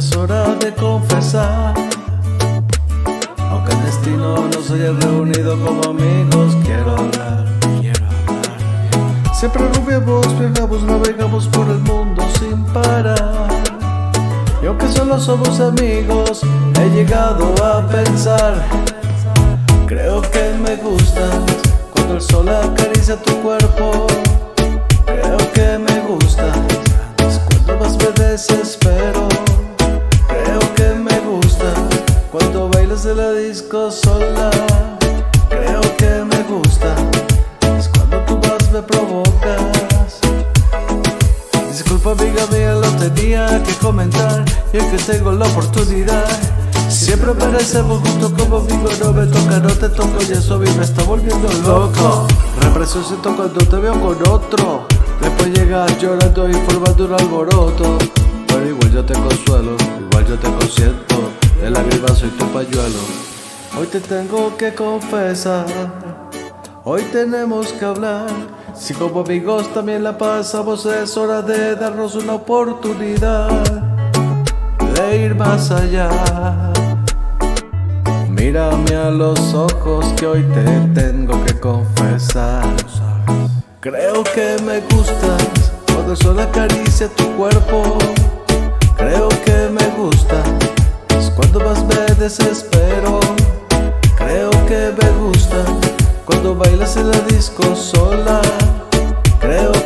es hora de confesar. Aunque el destino nos haya reunido como amigos, quiero hablar. Siempre rubiamos, viajamos, navegamos por el mundo sin parar. Y aunque solo somos amigos, he llegado a pensar: creo que me gustas cuando el sol acaricia tu cuerpo. Creo que me gustas cuando más me desespero. Creo que me gustas cuando bailas en la disco sola. Creo que me gustas cuando tú más me provocas. Disculpa amiga mía, lo tenía que comentar. Y es que tengo la oportunidad. Siempre parecemos juntos como amigos. No me toca, no te toco y eso a mí me está volviendo loco. Represión siento cuando te veo con otro. Después llegas llorando y formando un alboroto. Pero igual yo te consuelo, igual yo te consiento. De lágrimas soy tu pañuelo. Hoy te tengo que confesar, hoy tenemos que hablar. Si como amigos también la pasamos, es hora de darnos una oportunidad de ir más allá. Mírame a los ojos que hoy te tengo que confesar. Creo que me gustas cuando el sol acaricia tu cuerpo. Creo que me gustas cuando más me desespero. Creo que me gusta cuando bailas en la disco sola. Creo